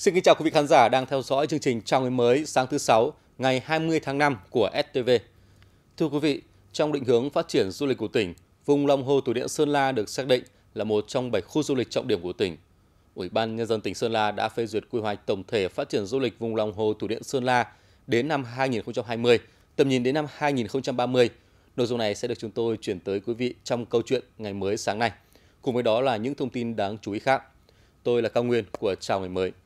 Xin kính chào quý vị khán giả đang theo dõi chương trình Chào ngày mới sáng thứ Sáu ngày 20 tháng 5 của STV. Thưa quý vị, trong định hướng phát triển du lịch của tỉnh, vùng lòng hồ thủy điện Sơn La được xác định là một trong 7 khu du lịch trọng điểm của tỉnh. Ủy ban Nhân dân tỉnh Sơn La đã phê duyệt quy hoạch tổng thể phát triển du lịch vùng lòng hồ thủy điện Sơn La đến năm 2020, tầm nhìn đến năm 2030. Nội dung này sẽ được chúng tôi chuyển tới quý vị trong câu chuyện ngày mới sáng nay. Cùng với đó là những thông tin đáng chú ý khác. Tôi là Cao Nguyên của Chào ngày mới.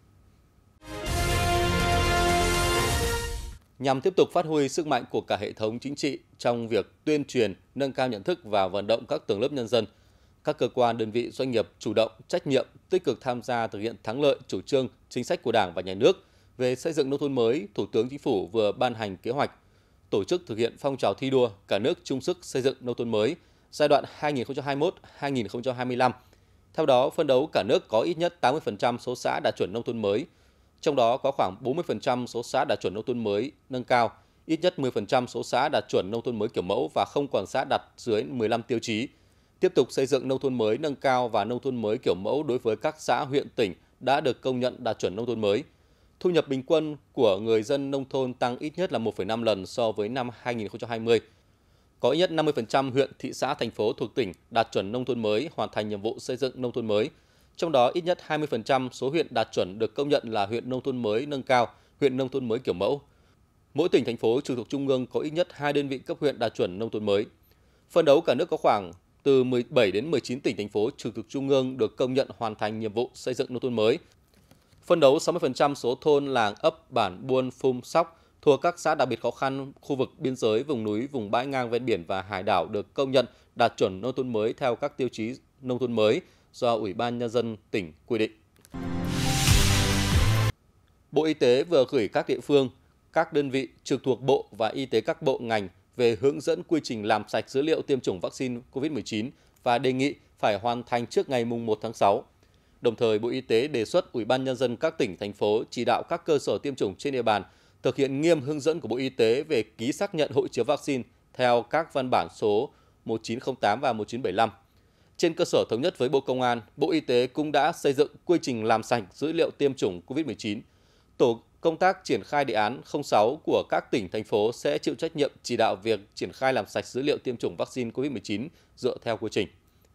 Nhằm tiếp tục phát huy sức mạnh của cả hệ thống chính trị trong việc tuyên truyền, nâng cao nhận thức và vận động các tầng lớp nhân dân, các cơ quan, đơn vị, doanh nghiệp chủ động, trách nhiệm, tích cực tham gia thực hiện thắng lợi chủ trương, chính sách của Đảng và Nhà nước về xây dựng nông thôn mới, Thủ tướng Chính phủ vừa ban hành kế hoạch tổ chức thực hiện phong trào thi đua cả nước chung sức xây dựng nông thôn mới giai đoạn 2021-2025. Theo đó, phấn đấu cả nước có ít nhất 80% số xã đạt chuẩn nông thôn mới, trong đó có khoảng 40% số xã đạt chuẩn nông thôn mới nâng cao, ít nhất 10% số xã đạt chuẩn nông thôn mới kiểu mẫu và không còn xã đạt dưới 15 tiêu chí. Tiếp tục xây dựng nông thôn mới nâng cao và nông thôn mới kiểu mẫu đối với các xã, huyện, tỉnh đã được công nhận đạt chuẩn nông thôn mới. Thu nhập bình quân của người dân nông thôn tăng ít nhất là 1,5 lần so với năm 2020. Có ít nhất 50% huyện, thị xã, thành phố thuộc tỉnh đạt chuẩn nông thôn mới hoàn thành nhiệm vụ xây dựng nông thôn mới. Trong đó, ít nhất 20% số huyện đạt chuẩn được công nhận là huyện nông thôn mới nâng cao, huyện nông thôn mới kiểu mẫu. Mỗi tỉnh, thành phố trực thuộc Trung ương có ít nhất 2 đơn vị cấp huyện đạt chuẩn nông thôn mới. Phấn đấu cả nước có khoảng từ 17 đến 19 tỉnh, thành phố trực thuộc Trung ương được công nhận hoàn thành nhiệm vụ xây dựng nông thôn mới. Phấn đấu 60% số thôn, làng, ấp, bản, buôn, phum, sóc thuộc các xã đặc biệt khó khăn, khu vực biên giới, vùng núi, vùng bãi ngang ven biển và hải đảo được công nhận đạt chuẩn nông thôn mới theo các tiêu chí nông thôn mới do Ủy ban Nhân dân tỉnh quy định. Bộ Y tế vừa gửi các địa phương, các đơn vị trực thuộc Bộ và Y tế các bộ ngành về hướng dẫn quy trình làm sạch dữ liệu tiêm chủng vaccine COVID-19 và đề nghị phải hoàn thành trước ngày 1 tháng 6. Đồng thời, Bộ Y tế đề xuất Ủy ban Nhân dân các tỉnh, thành phố chỉ đạo các cơ sở tiêm chủng trên địa bàn thực hiện nghiêm hướng dẫn của Bộ Y tế về ký xác nhận hộ chiếu vaccine theo các văn bản số 1908 và 1975. Trên cơ sở thống nhất với Bộ Công an, Bộ Y tế cũng đã xây dựng quy trình làm sạch dữ liệu tiêm chủng COVID-19. Tổ công tác triển khai đề án 06 của các tỉnh, thành phố sẽ chịu trách nhiệm chỉ đạo việc triển khai làm sạch dữ liệu tiêm chủng vaccine COVID-19 dựa theo quy trình.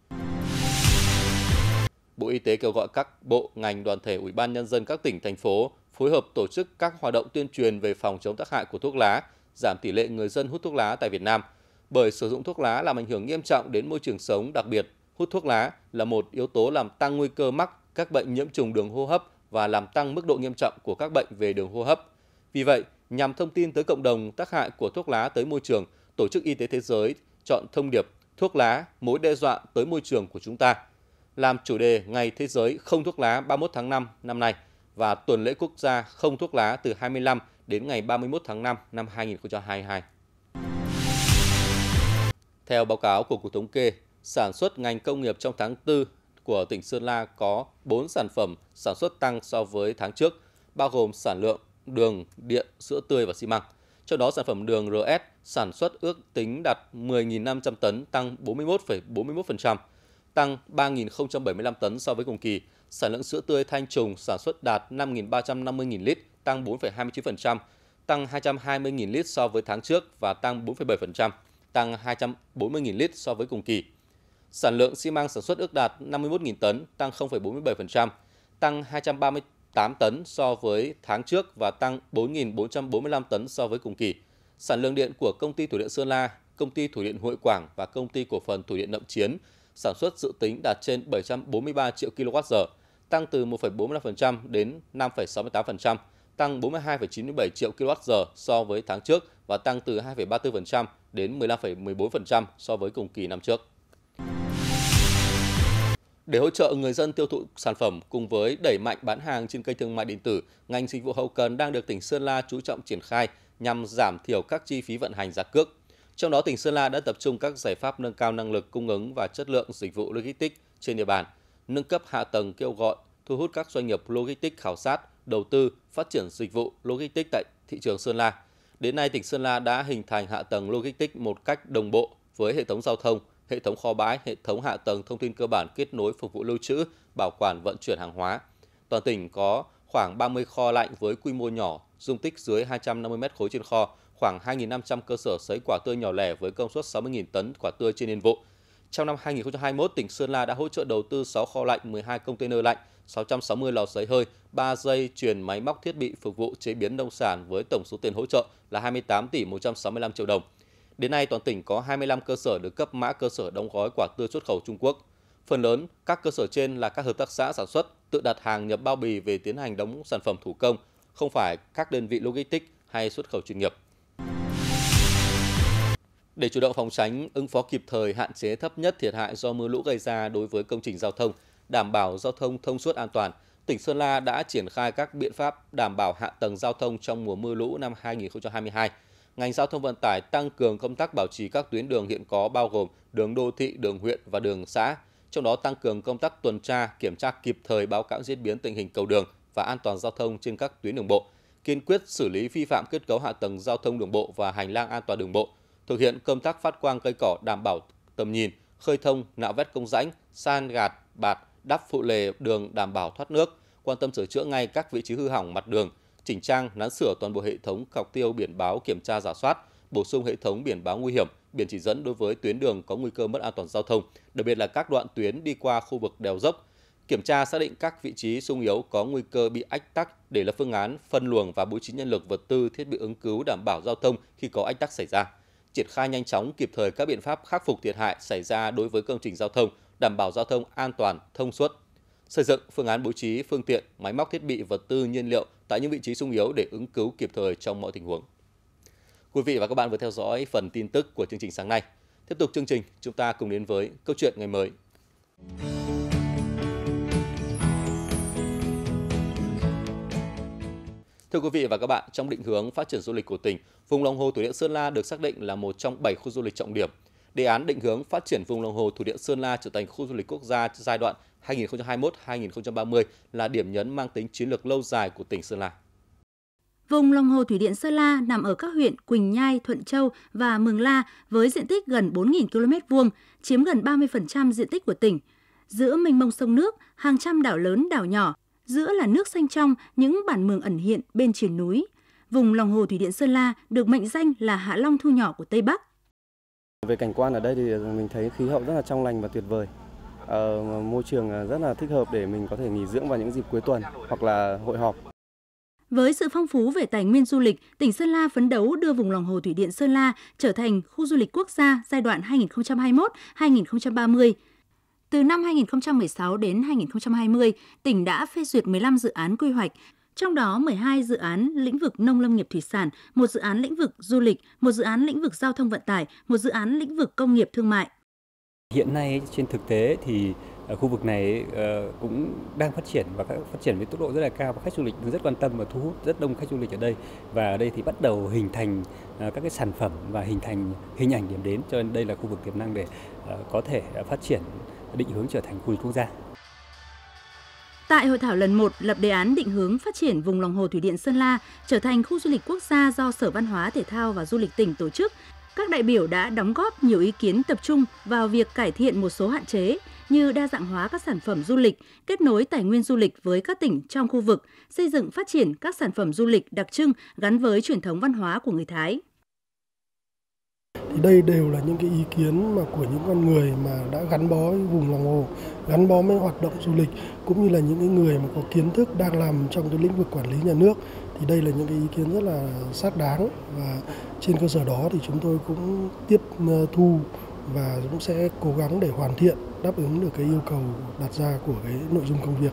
Bộ Y tế kêu gọi các bộ, ngành, đoàn thể, Ủy ban Nhân dân các tỉnh, thành phố phối hợp tổ chức các hoạt động tuyên truyền về phòng chống tác hại của thuốc lá, giảm tỷ lệ người dân hút thuốc lá tại Việt Nam. Bởi sử dụng thuốc lá làm ảnh hưởng nghiêm trọng đến môi trường sống, đặc biệt hút thuốc lá là một yếu tố làm tăng nguy cơ mắc các bệnh nhiễm trùng đường hô hấp và làm tăng mức độ nghiêm trọng của các bệnh về đường hô hấp. Vì vậy, nhằm thông tin tới cộng đồng tác hại của thuốc lá tới môi trường, Tổ chức Y tế Thế giới chọn thông điệp thuốc lá, mối đe dọa tới môi trường của chúng ta, làm chủ đề Ngày Thế giới không thuốc lá 31 tháng 5 năm nay và tuần lễ quốc gia không thuốc lá từ 25 đến ngày 31 tháng 5 năm 2022. Theo báo cáo của Cục Thống kê, sản xuất ngành công nghiệp trong tháng 4 của tỉnh Sơn La có 4 sản phẩm sản xuất tăng so với tháng trước, bao gồm sản lượng đường, điện, sữa tươi và xi măng. Trong đó, sản phẩm đường RS sản xuất ước tính đạt 10.500 tấn, tăng 41,41%, tăng 3.075 tấn so với cùng kỳ. Sản lượng sữa tươi Thanh Trùng sản xuất đạt 5.350.000 lít, tăng 4,29%, tăng 220.000 lít so với tháng trước và tăng 4,7%, tăng 240.000 lít so với cùng kỳ. Sản lượng xi măng sản xuất ước đạt 51.000 tấn, tăng 0,47%, tăng 238 tấn so với tháng trước và tăng 4.445 tấn so với cùng kỳ. Sản lượng điện của Công ty Thủy điện Sơn La, Công ty Thủy điện Hội Quảng và Công ty Cổ phần Thủy điện Nậm Chiến sản xuất dự tính đạt trên 743 triệu kWh, tăng từ 1,45% đến 5,68%, tăng 42,97 triệu kWh so với tháng trước và tăng từ 2,34% đến 15,14% so với cùng kỳ năm trước. Để hỗ trợ người dân tiêu thụ sản phẩm cùng với đẩy mạnh bán hàng trên kênh thương mại điện tử, ngành dịch vụ hậu cần đang được tỉnh Sơn La chú trọng triển khai nhằm giảm thiểu các chi phí vận hành giá cước. Trong đó, tỉnh Sơn La đã tập trung các giải pháp nâng cao năng lực cung ứng và chất lượng dịch vụ logistics trên địa bàn, nâng cấp hạ tầng, kêu gọi thu hút các doanh nghiệp logistics khảo sát, đầu tư, phát triển dịch vụ logistics tại thị trường Sơn La. Đến nay, tỉnh Sơn La đã hình thành hạ tầng logistics một cách đồng bộ với hệ thống giao thông, hệ thống kho bãi, hệ thống hạ tầng thông tin cơ bản kết nối phục vụ lưu trữ, bảo quản, vận chuyển hàng hóa. Toàn tỉnh có khoảng 30 kho lạnh với quy mô nhỏ, dung tích dưới 250 mét khối trên kho, khoảng 2.500 cơ sở sấy quả tươi nhỏ lẻ với công suất 60.000 tấn quả tươi trên niên vụ. Trong năm 2021, tỉnh Sơn La đã hỗ trợ đầu tư 6 kho lạnh, 12 container lạnh, 660 lò sấy hơi, 3 dây chuyền máy móc thiết bị phục vụ chế biến nông sản với tổng số tiền hỗ trợ là 28 tỷ 165 triệu đồng. Đến nay, toàn tỉnh có 25 cơ sở được cấp mã cơ sở đóng gói quả tươi xuất khẩu Trung Quốc. Phần lớn, các cơ sở trên là các hợp tác xã sản xuất, tự đặt hàng nhập bao bì về tiến hành đóng sản phẩm thủ công, không phải các đơn vị logistics hay xuất khẩu chuyên nghiệp. Để chủ động phòng tránh, ứng phó kịp thời, hạn chế thấp nhất thiệt hại do mưa lũ gây ra đối với công trình giao thông, đảm bảo giao thông thông suốt an toàn, tỉnh Sơn La đã triển khai các biện pháp đảm bảo hạ tầng giao thông trong mùa mưa lũ năm 2022. Ngành giao thông vận tải tăng cường công tác bảo trì các tuyến đường hiện có bao gồm đường đô thị, đường huyện và đường xã, trong đó tăng cường công tác tuần tra, kiểm tra kịp thời báo cáo diễn biến tình hình cầu đường và an toàn giao thông trên các tuyến đường bộ, kiên quyết xử lý vi phạm kết cấu hạ tầng giao thông đường bộ và hành lang an toàn đường bộ, thực hiện công tác phát quang cây cỏ đảm bảo tầm nhìn, khơi thông, nạo vét công rãnh, san gạt, bạt, đắp phụ lề đường đảm bảo thoát nước, quan tâm sửa chữa ngay các vị trí hư hỏng mặt đường, chỉnh trang, nắn sửa toàn bộ hệ thống cọc tiêu biển báo kiểm tra rà soát, bổ sung hệ thống biển báo nguy hiểm, biển chỉ dẫn đối với tuyến đường có nguy cơ mất an toàn giao thông, đặc biệt là các đoạn tuyến đi qua khu vực đèo dốc. Kiểm tra xác định các vị trí xung yếu có nguy cơ bị ách tắc để lập phương án phân luồng và bố trí nhân lực, vật tư, thiết bị ứng cứu đảm bảo giao thông khi có ách tắc xảy ra. Triển khai nhanh chóng kịp thời các biện pháp khắc phục thiệt hại xảy ra đối với công trình giao thông, đảm bảo giao thông an toàn, thông suốt. Xây dựng phương án bố trí phương tiện, máy móc thiết bị, vật tư, nhiên liệu tại những vị trí xung yếu để ứng cứu kịp thời trong mọi tình huống. Quý vị và các bạn vừa theo dõi phần tin tức của chương trình sáng nay. Tiếp tục chương trình, chúng ta cùng đến với câu chuyện ngày mới. Thưa quý vị và các bạn, trong định hướng phát triển du lịch của tỉnh, vùng lòng hồ thủy điện Sơn La được xác định là một trong 7 khu du lịch trọng điểm. Đề án định hướng phát triển vùng lòng hồ thủy điện Sơn La trở thành khu du lịch quốc gia giai đoạn 2021-2030 là điểm nhấn mang tính chiến lược lâu dài của tỉnh Sơn La. Vùng lòng hồ thủy điện Sơn La nằm ở các huyện Quỳnh Nhai, Thuận Châu và Mường La với diện tích gần 4.000 km2, chiếm gần 30% diện tích của tỉnh. Giữa mênh mông sông nước, hàng trăm đảo lớn đảo nhỏ, giữa là nước xanh trong, những bản mường ẩn hiện bên triền núi. Vùng lòng hồ thủy điện Sơn La được mệnh danh là Hạ Long thu nhỏ của Tây Bắc. Về cảnh quan ở đây thì mình thấy khí hậu rất là trong lành và tuyệt vời. Môi trường rất là thích hợp để mình có thể nghỉ dưỡng vào những dịp cuối tuần hoặc là hội họp. Với sự phong phú về tài nguyên du lịch, tỉnh Sơn La phấn đấu đưa vùng lòng hồ thủy điện Sơn La trở thành khu du lịch quốc gia giai đoạn 2021-2030. Từ năm 2016 đến 2020, tỉnh đã phê duyệt 15 dự án quy hoạch, trong đó 12 dự án lĩnh vực nông lâm nghiệp thủy sản, một dự án lĩnh vực du lịch, một dự án lĩnh vực giao thông vận tải, một dự án lĩnh vực công nghiệp thương mại. Hiện nay trên thực tế thì khu vực này cũng đang phát triển và phát triển với tốc độ rất là cao và khách du lịch rất quan tâm và thu hút rất đông khách du lịch ở đây. Và ở đây thì bắt đầu hình thành các cái sản phẩm và hình thành hình ảnh điểm đến, cho nên đây là khu vực tiềm năng để có thể phát triển, định hướng trở thành khu du lịch quốc gia. Tại hội thảo lần 1 lập đề án định hướng phát triển vùng lòng hồ thủy điện Sơn La trở thành khu du lịch quốc gia do Sở Văn hóa Thể thao và Du lịch tỉnh tổ chức, các đại biểu đã đóng góp nhiều ý kiến tập trung vào việc cải thiện một số hạn chế như đa dạng hóa các sản phẩm du lịch, kết nối tài nguyên du lịch với các tỉnh trong khu vực, xây dựng phát triển các sản phẩm du lịch đặc trưng gắn với truyền thống văn hóa của người Thái. Thì đây đều là những cái ý kiến mà của những con người mà đã gắn bó với vùng lòng hồ, gắn bó với hoạt động du lịch, cũng như là những cái người mà có kiến thức đang làm trong cái lĩnh vực quản lý nhà nước. Thì đây là những cái ý kiến rất là xác đáng, và trên cơ sở đó thì chúng tôi cũng tiếp thu và cũng sẽ cố gắng để hoàn thiện, đáp ứng được cái yêu cầu đặt ra của cái nội dung công việc.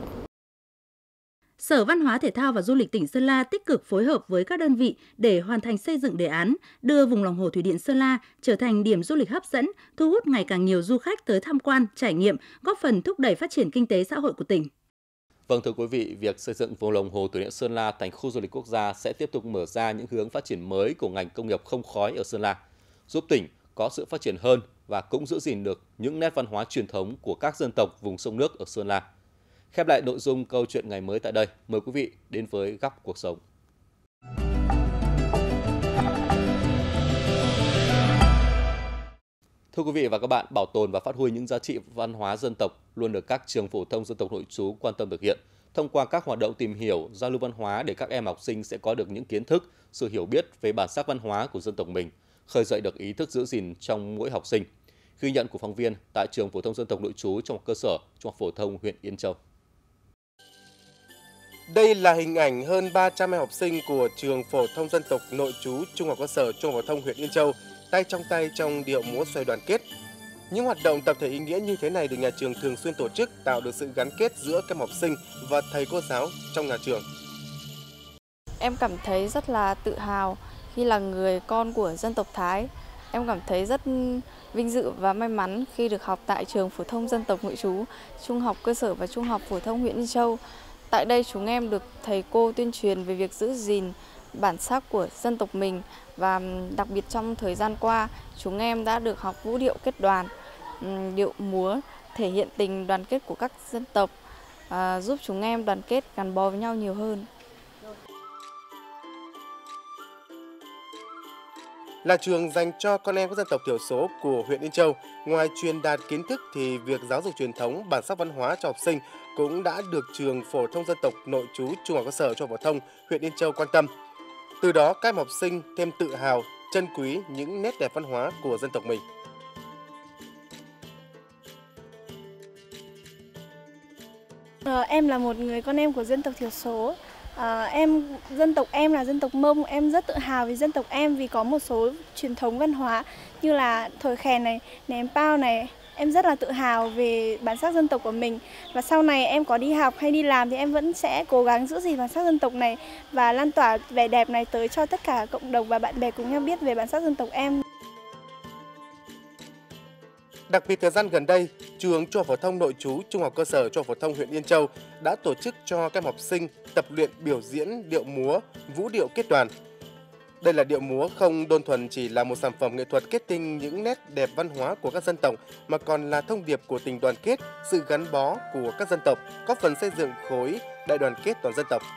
Sở Văn hóa Thể thao và Du lịch tỉnh Sơn La tích cực phối hợp với các đơn vị để hoàn thành xây dựng đề án, đưa vùng lòng hồ thủy điện Sơn La trở thành điểm du lịch hấp dẫn, thu hút ngày càng nhiều du khách tới tham quan, trải nghiệm, góp phần thúc đẩy phát triển kinh tế xã hội của tỉnh. Vâng, thưa quý vị, việc xây dựng vùng lòng hồ thủy điện Sơn La thành khu du lịch quốc gia sẽ tiếp tục mở ra những hướng phát triển mới của ngành công nghiệp không khói ở Sơn La, giúp tỉnh có sự phát triển hơn và cũng giữ gìn được những nét văn hóa truyền thống của các dân tộc vùng sông nước ở Sơn La. Khép lại nội dung câu chuyện ngày mới tại đây, mời quý vị đến với Góc Cuộc Sống. Thưa quý vị và các bạn, bảo tồn và phát huy những giá trị văn hóa dân tộc luôn được các trường phổ thông dân tộc nội trú quan tâm thực hiện. Thông qua các hoạt động tìm hiểu, giao lưu văn hóa để các em học sinh sẽ có được những kiến thức, sự hiểu biết về bản sắc văn hóa của dân tộc mình, khơi dậy được ý thức giữ gìn trong mỗi học sinh. Ghi nhận của phóng viên tại trường phổ thông dân tộc nội trú Trung học cơ sở, Trung học phổ thông huyện Yên Châu. Đây là hình ảnh hơn 300 em học sinh của trường phổ thông dân tộc nội trú Trung học cơ sở Trung học phổ thông huyện Yên Châu tay trong điệu múa xoay đoàn kết. Những hoạt động tập thể ý nghĩa như thế này được nhà trường thường xuyên tổ chức, tạo được sự gắn kết giữa các em học sinh và thầy cô giáo trong nhà trường. Em cảm thấy rất là tự hào khi là người con của dân tộc Thái. Em cảm thấy rất vinh dự và may mắn khi được học tại trường phổ thông dân tộc nội trú Trung học cơ sở và Trung học phổ thông huyện Yên Châu. Tại đây chúng em được thầy cô tuyên truyền về việc giữ gìn bản sắc của dân tộc mình, và đặc biệt trong thời gian qua chúng em đã được học vũ điệu kết đoàn, điệu múa thể hiện tình đoàn kết của các dân tộc, giúp chúng em đoàn kết gắn bó với nhau nhiều hơn. Là trường dành cho con em các dân tộc thiểu số của huyện Yên Châu, ngoài truyền đạt kiến thức thì việc giáo dục truyền thống, bản sắc văn hóa cho học sinh cũng đã được trường phổ thông dân tộc nội trú Trung học cơ sở Trung học phổ thông huyện Yên Châu quan tâm. Từ đó các em học sinh thêm tự hào, trân quý những nét đẹp văn hóa của dân tộc mình. Em là một người con em của dân tộc thiểu số. Dân tộc em là dân tộc Mông, em rất tự hào về dân tộc em vì có một số truyền thống văn hóa như là thổi kèn này, ném pao này. Em rất là tự hào về bản sắc dân tộc của mình, và sau này em có đi học hay đi làm thì em vẫn sẽ cố gắng giữ gìn bản sắc dân tộc này và lan tỏa vẻ đẹp này tới cho tất cả cộng đồng và bạn bè cùng nhau biết về bản sắc dân tộc em. Đặc biệt thời gian gần đây, trường Trung học phổ thông nội trú Trung học cơ sở Trung học phổ thông huyện Yên Châu đã tổ chức cho các em học sinh tập luyện biểu diễn điệu múa, vũ điệu kết đoàn. Đây là điệu múa không đơn thuần chỉ là một sản phẩm nghệ thuật kết tinh những nét đẹp văn hóa của các dân tộc, mà còn là thông điệp của tình đoàn kết, sự gắn bó của các dân tộc, góp phần xây dựng khối đại đoàn kết toàn dân tộc.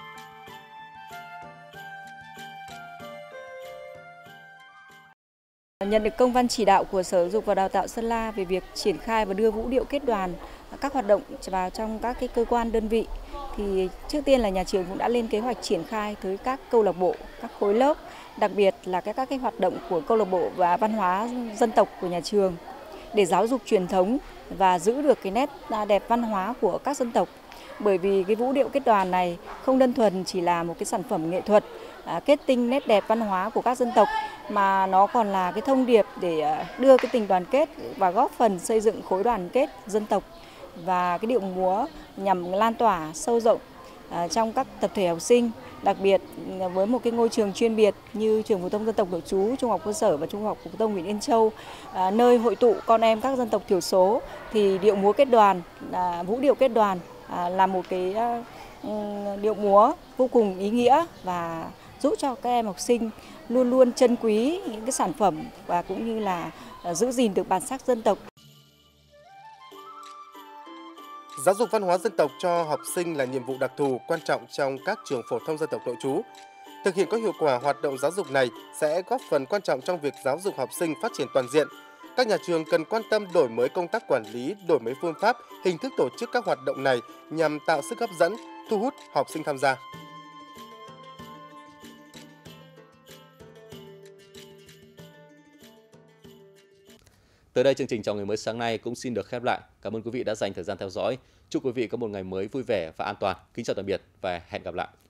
Nhận được công văn chỉ đạo của Sở Giáo dục và Đào tạo Sơn La về việc triển khai và đưa vũ điệu kết đoàn các hoạt động vào trong các cơ quan đơn vị, thì trước tiên là nhà trường cũng đã lên kế hoạch triển khai tới các câu lạc bộ, các khối lớp, đặc biệt là các hoạt động của câu lạc bộ và văn hóa dân tộc của nhà trường để giáo dục truyền thống và giữ được cái nét đẹp văn hóa của các dân tộc. Bởi vì cái vũ điệu kết đoàn này không đơn thuần chỉ là một cái sản phẩm nghệ thuật kết tinh nét đẹp văn hóa của các dân tộc, mà nó còn là cái thông điệp để đưa cái tình đoàn kết và góp phần xây dựng khối đoàn kết dân tộc. Và cái điệu múa nhằm lan tỏa sâu rộng trong các tập thể học sinh, đặc biệt với một cái ngôi trường chuyên biệt như trường phổ thông dân tộc nội trú Trung học cơ sở và Trung học phổ thông huyện Yên Châu, nơi hội tụ con em các dân tộc thiểu số, thì điệu múa kết đoàn, vũ điệu kết đoàn là một cái điệu múa vô cùng ý nghĩa và giúp cho các em học sinh luôn luôn trân quý những cái sản phẩm và cũng như là giữ gìn được bản sắc dân tộc. Giáo dục văn hóa dân tộc cho học sinh là nhiệm vụ đặc thù quan trọng trong các trường phổ thông dân tộc nội trú. Thực hiện có hiệu quả hoạt động giáo dục này sẽ góp phần quan trọng trong việc giáo dục học sinh phát triển toàn diện. Các nhà trường cần quan tâm đổi mới công tác quản lý, đổi mới phương pháp, hình thức tổ chức các hoạt động này nhằm tạo sức hấp dẫn, thu hút học sinh tham gia. Tới đây chương trình Chào Ngày Mới sáng nay cũng xin được khép lại. Cảm ơn quý vị đã dành thời gian theo dõi. Chúc quý vị có một ngày mới vui vẻ và an toàn. Kính chào tạm biệt và hẹn gặp lại.